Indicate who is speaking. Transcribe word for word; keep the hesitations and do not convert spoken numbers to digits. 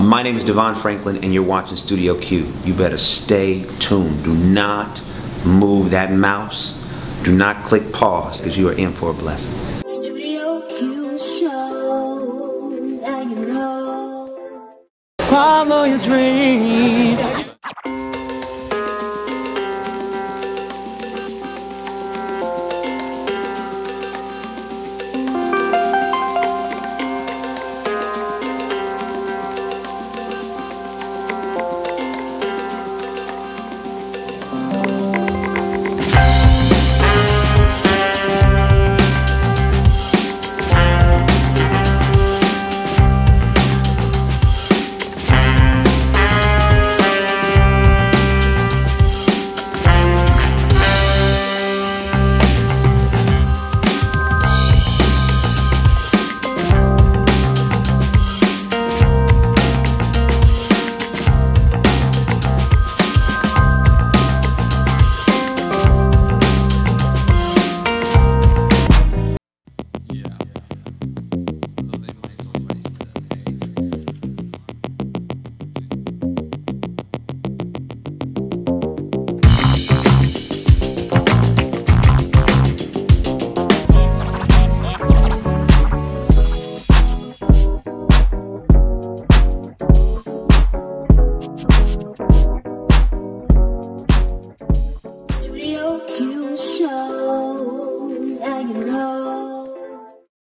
Speaker 1: My name is Devon Franklin and you're watching Studio Q. You better stay tuned. Do not move that mouse. Do not click pause because you are in for a blessing.
Speaker 2: Studio Q show, now you know.
Speaker 3: Follow your dream.